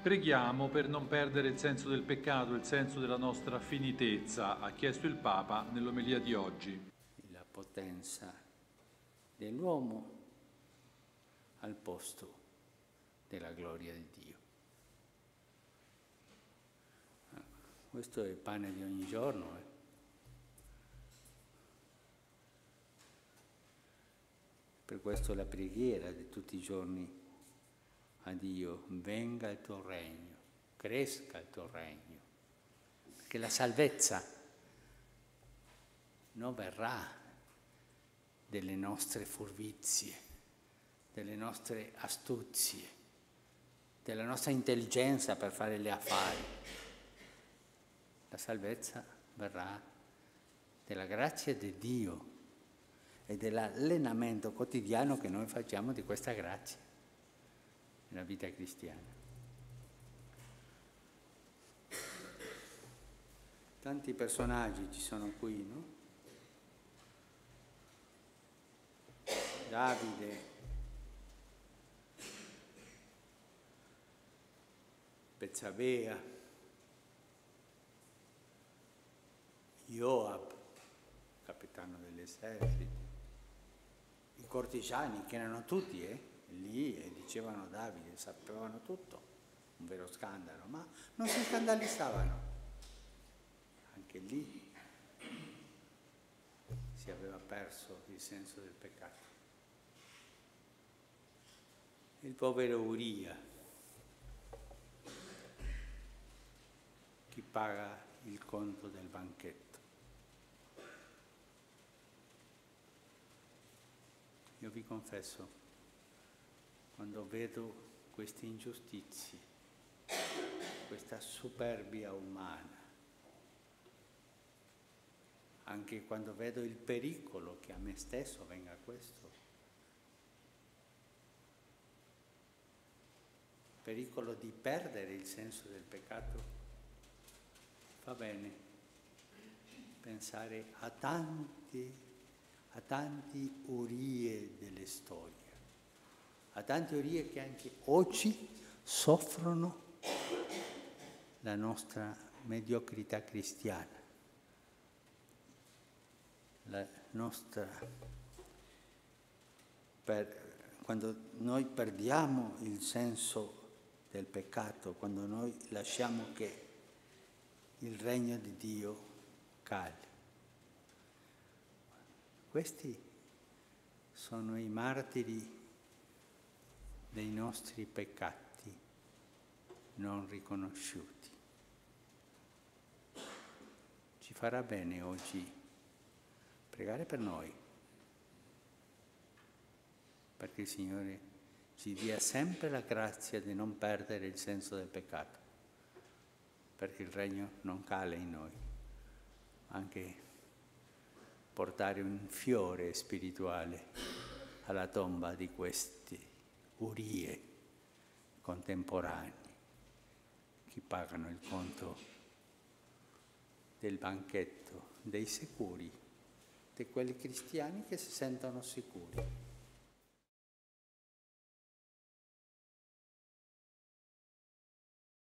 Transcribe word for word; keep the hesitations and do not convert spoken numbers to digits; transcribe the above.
Preghiamo per non perdere il senso del peccato, il senso della nostra finitezza, ha chiesto il Papa nell'omelia di oggi. La potenza dell'uomo al posto della gloria di Dio. Questo è il pane di ogni giorno. Eh. Per questo la preghiera di tutti i giorni a Dio: venga il tuo regno, cresca il tuo regno, perché la salvezza non verrà delle nostre furbizie, delle nostre astuzie, della nostra intelligenza per fare gli affari. La salvezza verrà della grazia di Dio e dell'allenamento quotidiano che noi facciamo di questa grazia nella vita cristiana. Tanti personaggi ci sono qui, no? Davide, Bezzabea, Joab, capitano degli eserciti, i cortigiani che erano tutti eh, lì e dicevano Davide, sapevano tutto, un vero scandalo, ma non si scandalizzavano. Anche lì si aveva perso il senso del peccato. Il povero Uria, chi paga il conto del banchetto. Io vi confesso, quando vedo queste ingiustizie, questa superbia umana, anche quando vedo il pericolo che a me stesso venga questo, pericolo di perdere il senso del peccato, fa bene pensare a tanti, a tanti Urie delle storie, a tanti Urie che anche oggi soffrono la nostra mediocrità cristiana, la nostra, per, quando noi perdiamo il senso del peccato, quando noi lasciamo che il regno di Dio cali. Questi sono i martiri dei nostri peccati non riconosciuti. Ci farà bene oggi pregare per noi, perché il Signore ci dia sempre la grazia di non perdere il senso del peccato, perché il regno non cala in noi, anche portare un fiore spirituale alla tomba di questi Urie contemporanei che pagano il conto del banchetto dei sicuri, di quelli cristiani che si sentono sicuri.